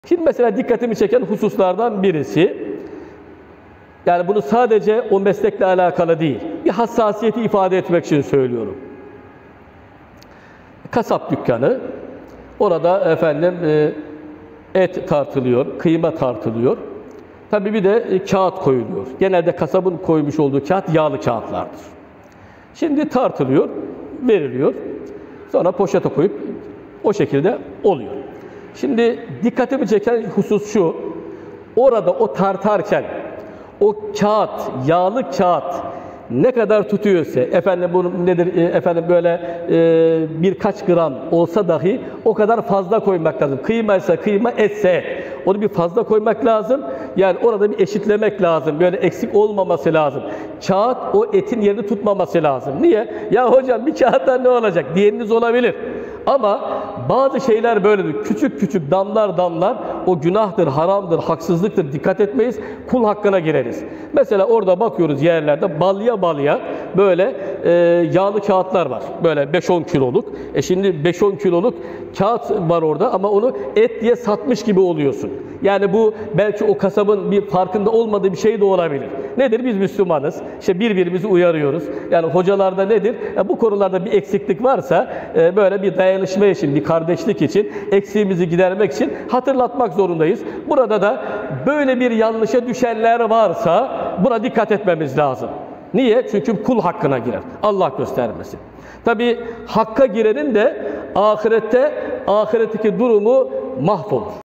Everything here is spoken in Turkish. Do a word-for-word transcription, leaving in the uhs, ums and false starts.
Şimdi mesela dikkatimi çeken hususlardan birisi, yani bunu sadece o meslekle alakalı değil, bir hassasiyeti ifade etmek için söylüyorum. Kasap dükkanı, orada efendim et tartılıyor, kıyma tartılıyor. Tabii bir de kağıt koyuluyor. Genelde kasabın koymuş olduğu kağıt yağlı kağıtlardır. Şimdi tartılıyor, veriliyor. Sonra poşete koyup o şekilde oluyor. Şimdi dikkatimi çeken husus şu, orada o tartarken o kağıt, yağlı kağıt ne kadar tutuyorsa, efendim bu nedir, efendim böyle e, birkaç gram olsa dahi o kadar fazla koymak lazım. Kıymaysa kıyma, etse et. Onu bir fazla koymak lazım. Yani orada bir eşitlemek lazım. Böyle eksik olmaması lazım. Kağıt o etin yerini tutmaması lazım. Niye? Ya hocam bir kağıttan ne olacak? Diyeniniz olabilir. Ama bazı şeyler böyledir. Küçük küçük damlar damlar o günahtır, haramdır, haksızlıktır. Dikkat etmeyiz. Kul hakkına gireriz. Mesela orada bakıyoruz yerlerde balya balya böyle e, yağlı kağıtlar var. Böyle beş on kiloluk. E şimdi beş on kiloluk kağıt var orada ama onu et diye satmış gibi oluyorsun. Yani bu belki o kasabın bir farkında olmadığı bir şey de olabilir. Nedir? Biz Müslümanız. İşte birbirimizi uyarıyoruz. Yani hocalarda nedir? Ya bu konularda bir eksiklik varsa e, böyle bir dayanışma için, bir kardeşlik için, eksiğimizi gidermek için hatırlatmak zorundayız. Burada da böyle bir yanlışa düşenler varsa buna dikkat etmemiz lazım. Niye? Çünkü kul hakkına girer. Allah göstermesin. Tabii hakka girenin de ahirette, ahiretteki durumu mahvolur.